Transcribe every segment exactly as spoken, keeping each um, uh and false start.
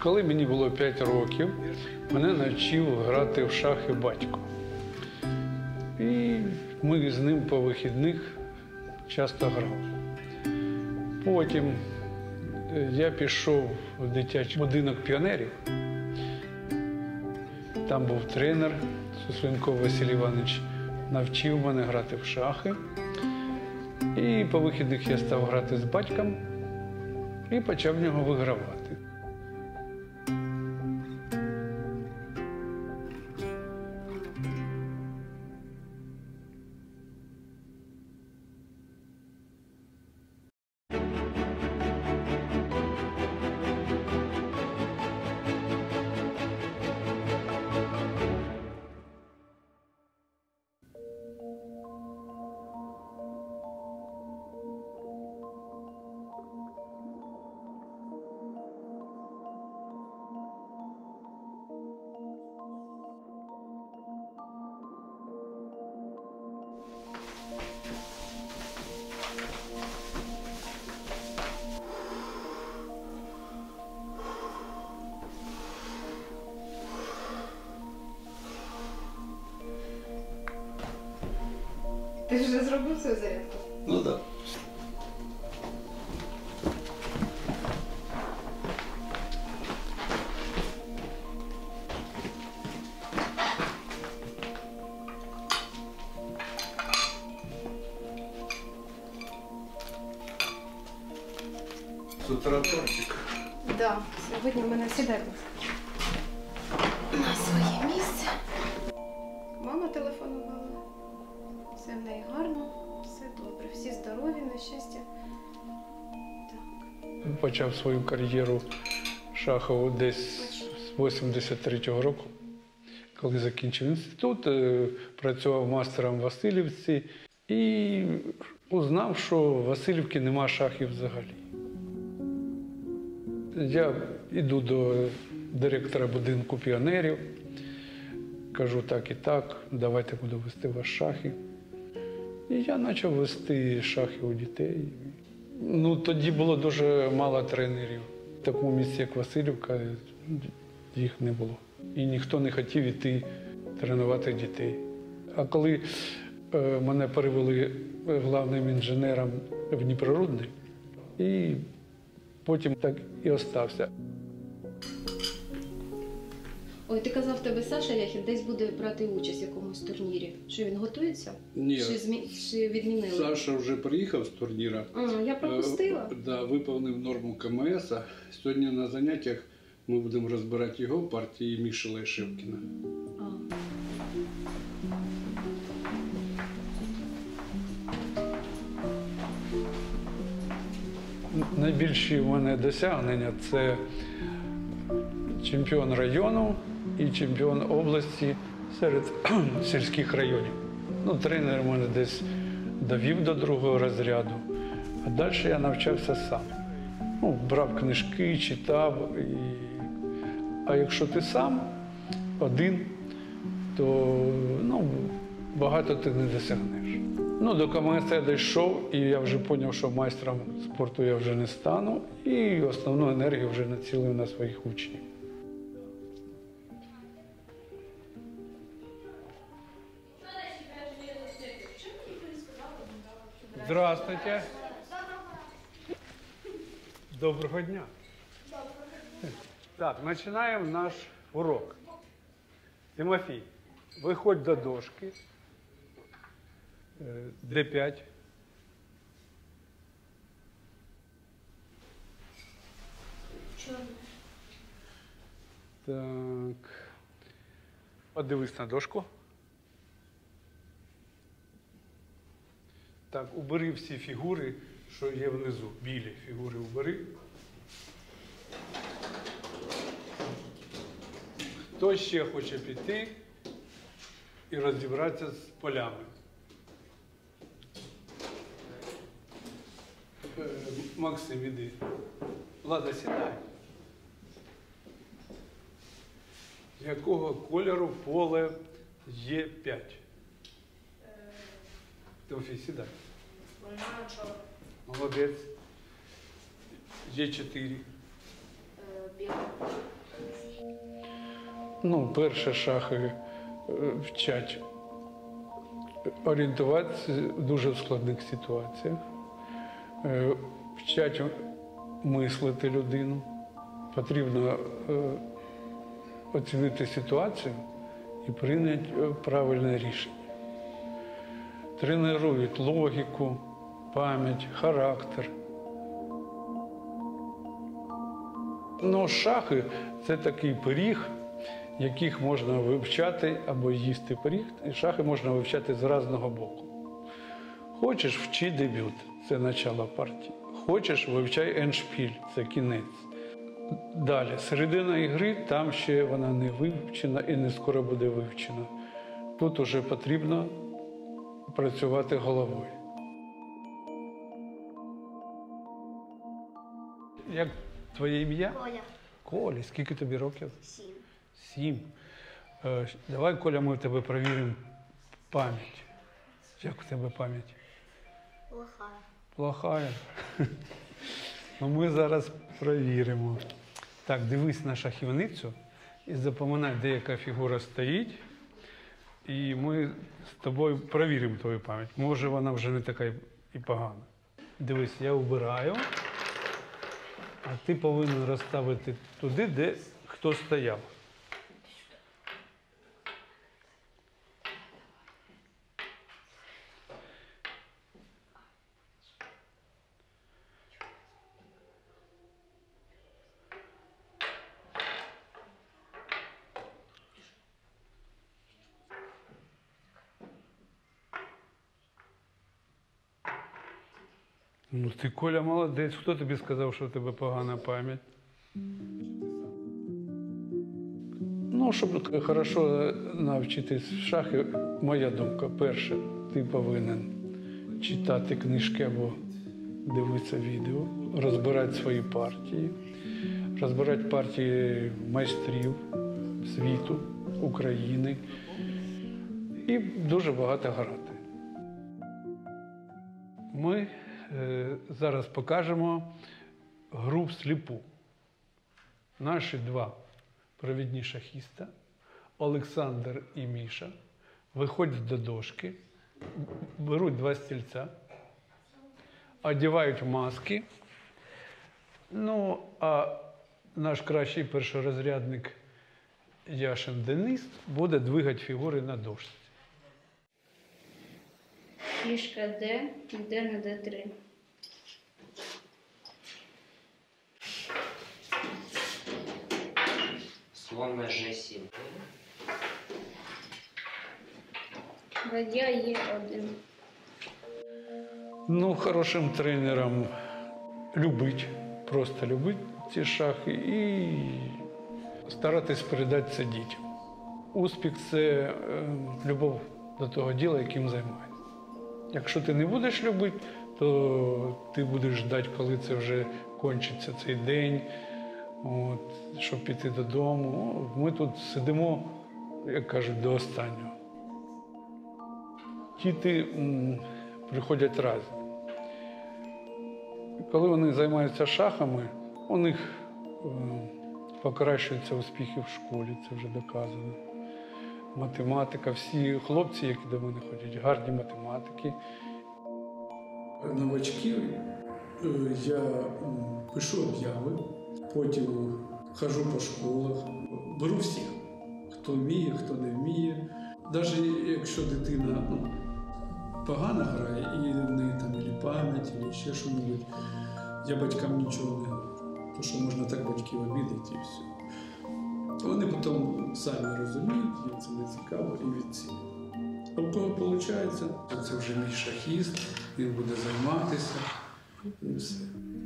Коли мені було п'ять років, мене навчив грати в шахи батько. І ми з ним по вихідних часто грали. Потім я пішов в дитячий будинок піонерів. Там був тренер Сусленко Василь Іванович, навчив мене грати в шахи. І по вихідних я став грати з батьком і почав в нього вигравати. Ти вже зробив свою зарядку? Ну так. З утра тортик. Так, да. Сьогодні в мене сідай на своє місце. Мама телефонувала. Все в неї гарно, все добре. Всі здорові, на щастя. Так. Почав свою кар'єру шахову десь з вісімдесят третього року, коли закінчив інститут, працював мастером в Василівці і узнав, що в Василівці нема шахів взагалі. Я йду до директора будинку піонерів, кажу так і так, давайте буду вести вас шахи. І я почав вести шахи у дітей. Ну, тоді було дуже мало тренерів. В такому місці, як Василівка, їх не було. І ніхто не хотів іти тренувати дітей. А коли е, мене перевели головним інженером в Дніпрорудний, і потім так і остався. Ой, ти казав, в тебе Саша Яхін десь буде брати участь в якомусь турнірі. Що він готується? Ні. Чи, змі... Чи відмінили? Саша вже приїхав з турніру. А, я пропустила. Е, да, виповнив норму КМС. Сьогодні на заняттях ми будемо розбирати його партії Міші Лешевкіна. А. Найбільші в мене досягнення – це чемпіон району і чемпіон області серед сільських районів. Ну, тренер мене десь довів до другого розряду, а далі я навчався сам. Ну, брав книжки, читав. І... А якщо ти сам, один, то ну, багато ти не досягнеш. Ну, до КМС я дійшов, і я вже зрозумів, що майстром спорту я вже не стану, і основну енергію вже націлив на своїх учнів. Здравствуйте. Доброго дня. Так, починаємо наш урок. Тимофій, виходь до дошки. Д п'ять. Так. Подивись на дошку. Так, убери всі фігури, що є внизу. Білі фігури убери. Хто ще хоче піти і розібратися з полями? Максим, іди. Влада, сідай. Якого кольору поле Є п'ять? Тимофій, сідай. Молодець. Є чотири. Біле. Ну, перші шахи е, вчать орієнтуватися в дуже складних ситуаціях, е, вчать мислити людину. Потрібно е, оцінити ситуацію і прийняти е, правильне рішення. Тренують логіку, пам'ять, характер. Ну, шахи – це такий пиріг, яких можна вивчати або їсти пиріг, і шахи можна вивчати з різного боку. Хочеш – вчи дебют, це начало партії. Хочеш – вивчай ендшпіль, це кінець. Далі, середина ігри, там ще вона не вивчена і не скоро буде вивчена. Тут уже потрібно працювати головою. Як твоє ім'я? Коля. Коля, скільки тобі років? Сім. Сім. Е, Давай, Коля, ми в тебе перевіримо пам'ять. Як у тебе пам'ять? Плохая. Плохая. Ну, ми зараз перевіримо. Так, дивись на шахівницю і запам'ятай, де яка фігура стоїть. І ми з тобою перевіримо твою пам'ять. Може, вона вже не така і погана. Дивись, я обираю, а ти повинен розставити туди, де хто стояв. Ну, ти, Коля, молодець. Хто тобі сказав, що в тебе погана пам'ять? Ну, щоб хорошо навчитись в шахи, моя думка, перше, ти повинен читати книжки або дивитися відео, розбирати свої партії, розбирати партії майстрів світу, України і дуже багато грати. Ми е, зараз покажемо гру всліпу. Наші два провідні шахіста, Олександр і Міша, виходять до дошки, беруть два стільця, одягають маски. Ну, а наш кращий першорозрядник Яшин Денис буде двигати фігури на дошці. Фішка Д, Д на Д три. Слон на Ж сім. Ладья Е один. Ну, хорошим тренером любить, просто любить ці шахи і старатись передати це дітям. Успіх – це е, любов до того діла, яким займаєшся. Якщо ти не будеш любити, то ти будеш ждати, коли це вже кончиться цей день, от, щоб піти додому. Ми тут сидимо, як кажуть, до останнього. Діти м, приходять разом. Коли вони займаються шахами, у них е, покращуються успіхи в школі, це вже доказано. Математика, всі хлопці, які до мене ходять, гарні математики. Новачків я пишу обяви, потім хожу по школах, беру всіх, хто вміє, хто не вміє. Навіть якщо дитина ну, погано грає, і в неї там і пам'ять, і ще щось, я батькам нічого не говорю. Тому що можна так батьків обідати і все. Вони потім самі розуміють, їм це не цікаво і відцінюють. А в кого виходить, це вже мій шахіст, він буде займатися і все.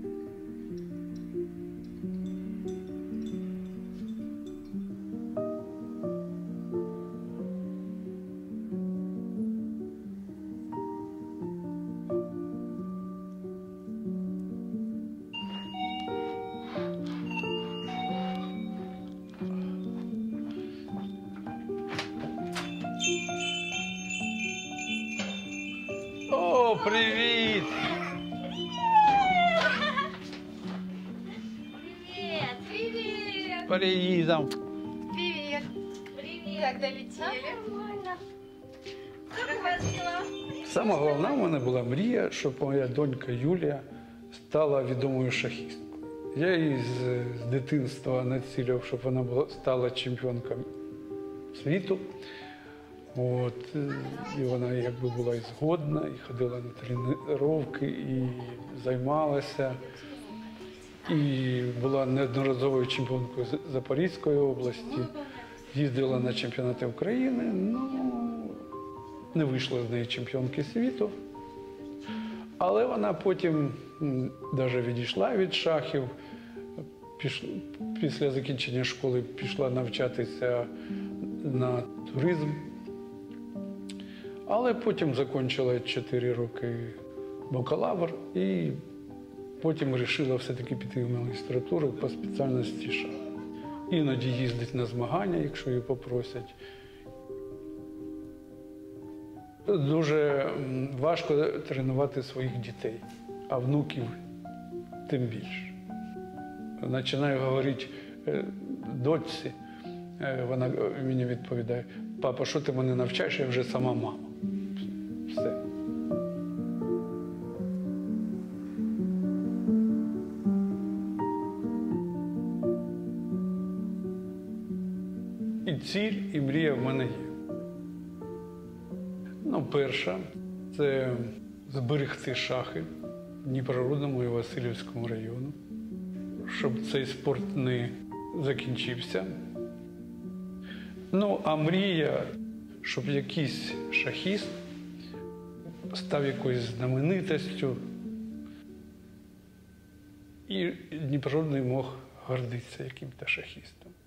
О, привіт! Привет! Привет! Приїздом. Привет! Как долетели? Нормально. Как у вас дела? Саме головне, у мене була мрія, щоб моя донька Юлія стала відомою шахісткою. Я її з, з дитинства націлював, щоб вона була, стала чемпіонкою світу. От, е, і вона якби була і згодна, і ходила на тренування, і займалася. І була неодноразовою чемпіонкою з Запорізької області. Їздила на чемпіонати України, ну не вийшла з неї чемпіонки світу. Але вона потім навіть відійшла від шахів. Піш... Після закінчення школи пішла навчатися на туризм. Але потім закінчила чотири роки бакалавр і потім вирішила все-таки піти в магістратуру по спеціальності шах. Іноді їздить на змагання, якщо її попросять. Дуже важко тренувати своїх дітей, а внуків тим більше. Починаю говорити дочці, вона мені відповідає: папа, що ти мене навчаєш, я вже сама мама. Все. І ціль, і мрія в мене є. Ну, перша – це зберегти шахи в Дніпрорудному і Васильівському району, щоб цей спорт не закінчився. Ну, а мрія, щоб якийсь шахіст став якоюсь знаменитостю, і Дніпрорудний мог гордитися яким-то шахістом.